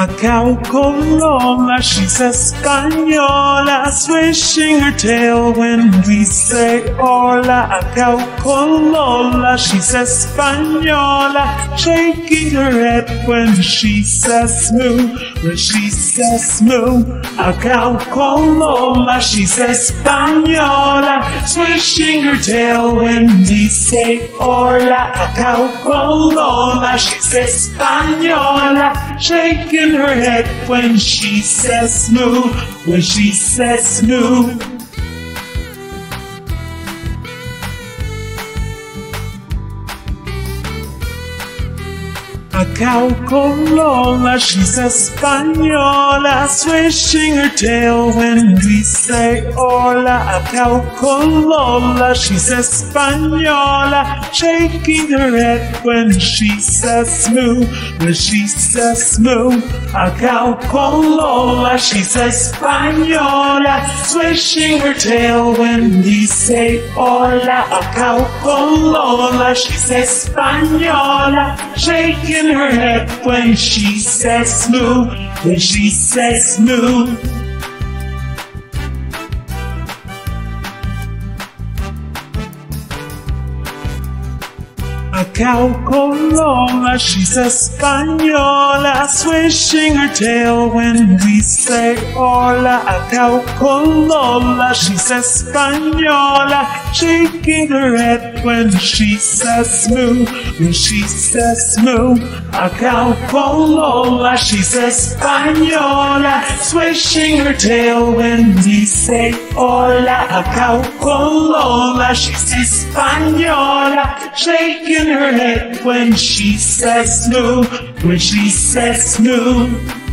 cow called Lola, she's Española, swishing her tail when we say hola. A cow called Lola, she's Española, shaking her head when she says moo, when she says moo. A cow called Lola, she's Española, swishing her tail when we say hola. A cow called Lola, she's Española, shaking her head when she says moo, when she says moo. A cow called Lola, she's Española, swishing her tail when we say hola. A cow called Lola, she's Española, shaking her head when she says moo, when she says moo. A cow called Lola, she's Española, swishing her tail when we say hola. A cow called Lola, she's Española, shaking her head when she says moo, when she says moo. A cow called Lola, she's Española, swishing her tail when we say hola. A cow called Lola, she's Española, shaking her head when she says moo, when she says moo. A cow called Lola, she's Española, swishing her tail when we say hola. A cow called Lola, she's Española, shaking her head when she says moo, when she says moo.